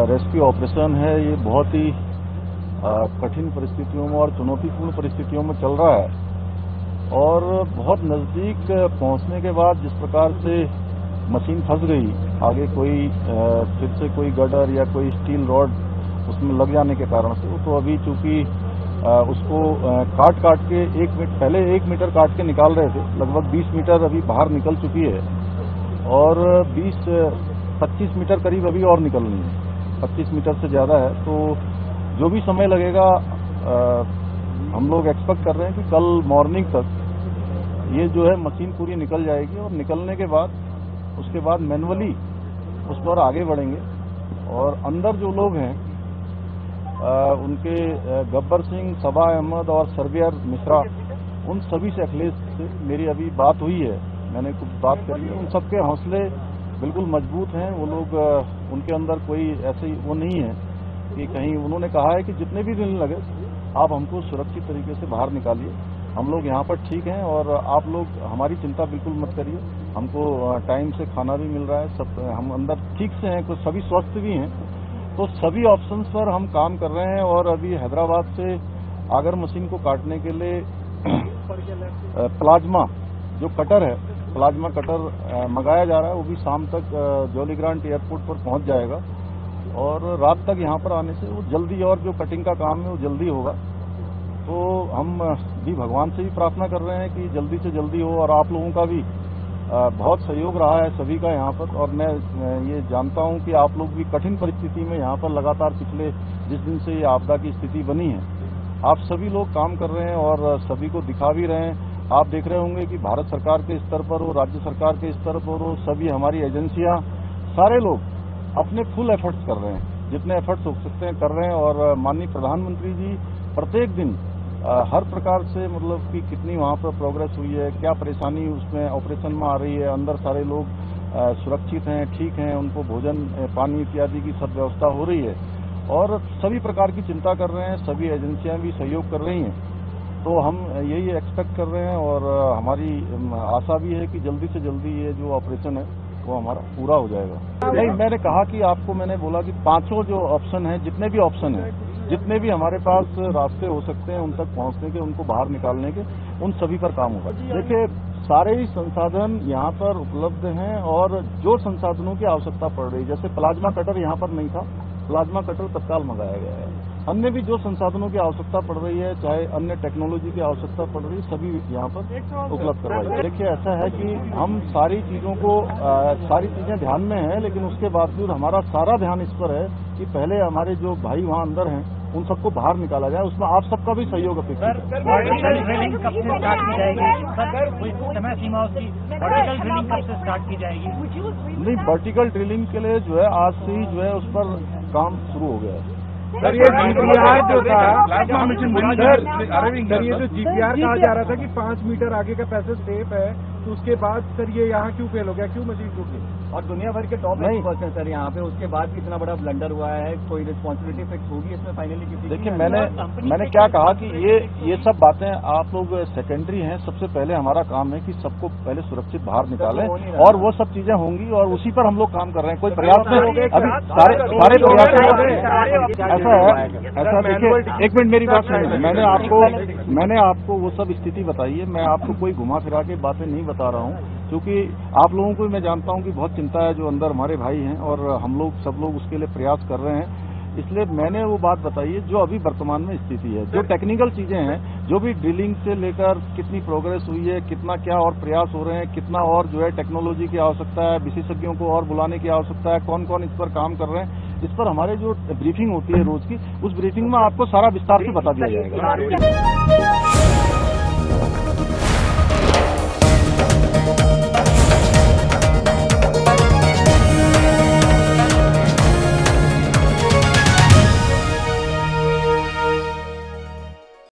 Rescue operation है ये बहुत ही कठिन परिस्थितियों में और चुनौतीपूर्ण परिस्थितियों में चल रहा है और बहुत नजदीक पहुंचने के बाद जिस प्रकार से मशीन फंस गई, आगे कोई फिर से कोई गटर या कोई स्टील रॉड उसमें लग जाने के कारण से, तो अभी चूंकि उसको काट के पहले 1 मीटर काट के निकाल रहे थे, लगभग 20 मीटर अभी बाहर निकल चुकी है और 20-25 मीटर करीब अभी और निकलनी है, 25 मीटर से ज़्यादा है। तो जो भी समय लगेगा हम लोग एक्सपेक्ट कर रहे हैं कि कल मॉर्निंग तक ये जो है मशीन पूरी निकल जाएगी और निकलने के बाद उसके बाद मैनुअली उस पर आगे बढ़ेंगे और अंदर जो लोग हैं उनके गब्बर सिंह, सबा अहमद और सर्वेयर मिश्रा, उन सभी से अखिलेश से मेरी अभी बात हुई है, मैंने कुछ बात करी है। उन सबके हौसले बिल्कुल मजबूत हैं। वो लोग उनके अंदर कोई ऐसी वो नहीं है कि कहीं, उन्होंने कहा है कि जितने भी दिन लगे आप हमको सुरक्षित तरीके से बाहर निकालिए, हम लोग यहाँ पर ठीक हैं और आप लोग हमारी चिंता बिल्कुल मत करिए, हमको टाइम से खाना भी मिल रहा है, सब हम अंदर ठीक से हैं, कुछ सभी स्वस्थ भी हैं। तो सभी ऑप्शंस पर हम काम कर रहे हैं और अभी हैदराबाद से आगर मशीन को काटने के लिए प्लाज्मा जो कटर है, प्लाज्मा कटर मंगाया जा रहा है, वो भी शाम तक जॉली ग्रांट एयरपोर्ट पर पहुंच जाएगा और रात तक यहाँ पर आने से वो जल्दी, और जो कटिंग का काम है वो जल्दी होगा। तो हम भी भगवान से भी प्रार्थना कर रहे हैं कि जल्दी से जल्दी हो और आप लोगों का भी बहुत सहयोग रहा है सभी का यहाँ पर, और मैं ये जानता हूँ कि आप लोग भी कठिन परिस्थिति में यहाँ पर लगातार पिछले जिस दिन से ये आपदा की स्थिति बनी है, आप सभी लोग काम कर रहे हैं और सभी को दिखा भी रहे हैं। आप देख रहे होंगे कि भारत सरकार के स्तर पर हो, राज्य सरकार के स्तर पर हो, सभी हमारी एजेंसियां, सारे लोग अपने फुल एफर्ट्स कर रहे हैं, जितने एफर्ट्स हो सकते हैं कर रहे हैं। और माननीय प्रधानमंत्री जी प्रत्येक दिन हर प्रकार से, मतलब कि कितनी वहाँ पर प्रोग्रेस हुई है, क्या परेशानी उसमें ऑपरेशन में आ रही है, अंदर सारे लोग सुरक्षित हैं, ठीक हैं, उनको भोजन पानी इत्यादि की सब व्यवस्था हो रही है और सभी प्रकार की चिंता कर रहे हैं, सभी एजेंसियां भी सहयोग कर रही हैं। तो हम यही एक्सपेक्ट कर रहे हैं और हमारी आशा भी है कि जल्दी से जल्दी ये जो ऑपरेशन है वो हमारा पूरा हो जाएगा। नहीं, मैंने कहा कि आपको, मैंने बोला कि पांचों जो ऑप्शन हैं, जितने भी ऑप्शन हैं, जितने भी हमारे पास रास्ते हो सकते हैं उन तक पहुंचने के, उनको बाहर निकालने के, उन सभी पर काम होगा। देखिए, सारे ही संसाधन यहाँ पर उपलब्ध हैं और जो संसाधनों की आवश्यकता पड़ रही, जैसे प्लाज्मा कटर यहाँ पर नहीं था, प्लाज्मा कटर तत्काल मंगाया गया है। अन्य भी जो संसाधनों की आवश्यकता पड़ रही है, चाहे अन्य टेक्नोलॉजी की आवश्यकता पड़ रही है, सभी यहाँ पर उपलब्ध करवाई है। देखिए, ऐसा है कि हम सारी चीजों को, सारी चीजें ध्यान में हैं, लेकिन उसके बावजूद हमारा सारा ध्यान इस पर है कि पहले हमारे जो भाई वहाँ अंदर हैं उन सबको बाहर निकाला जाए, उसमें आप सबका भी सहयोग अपेक्षित है। वर्टिकल ड्रिलिंग कब से स्टार्ट की जाएगी? समय सीमा उसकी वर्टिकल ड्रिलिंग कब से स्टार्ट की जाएगी? नहीं, वर्टिकल ड्रिलिंग के लिए जो है आज से ही जो है उस पर काम शुरू हो गया है। सर, ये जीपीआर जो था, सर ये जो जीपीआर कहा जा रहा था कि 5 मीटर आगे का पैसेज सेफ है, तो उसके बाद सर ये यहाँ क्यों फेल हो गया, क्यों मशीन टूटी? और दुनिया भर के टॉप एक्सपर्ट्स हैं सर यहाँ पे, उसके बाद भी इतना बड़ा ब्लंडर हुआ है, कोई रिस्पॉन्सिबिलिटी फिक्स होगी इसमें फाइनली किसी? देखिए, मैंने क्या कहा कि ये सब बातें आप लोग सेकेंडरी हैं, सबसे पहले हमारा काम है कि सबको पहले सुरक्षित बाहर निकालें और वो सब चीजें होंगी और उसी पर हम लोग काम कर रहे हैं। कोई प्रयास नहीं हो गए, अभी सारे प्रयास ऐसा देखिए, एक मिनट मेरी बात सुनिए। मैंने आपको वो सब स्थिति बताई है, मैं आपको कोई घुमा फिरा के बातें नहीं बता रहा हूँ, क्योंकि आप लोगों को मैं जानता हूँ कि बहुत चिंता है जो अंदर हमारे भाई हैं और हम लोग सब लोग उसके लिए प्रयास कर रहे हैं। इसलिए मैंने वो बात बताई है जो अभी वर्तमान में स्थिति है, जो टेक्निकल चीजें हैं, जो भी ड्रिलिंग से लेकर कितनी प्रोग्रेस हुई है, कितना क्या और प्रयास हो रहे हैं, कितना और जो है टेक्नोलॉजी की आवश्यकता है, विशेषज्ञों को और बुलाने की आवश्यकता है, कौन कौन इस पर काम कर रहे हैं, इस पर हमारे जो ब्रीफिंग होती है रोज की, उस ब्रीफिंग में आपको सारा विस्तार से बता दिया जाएगा।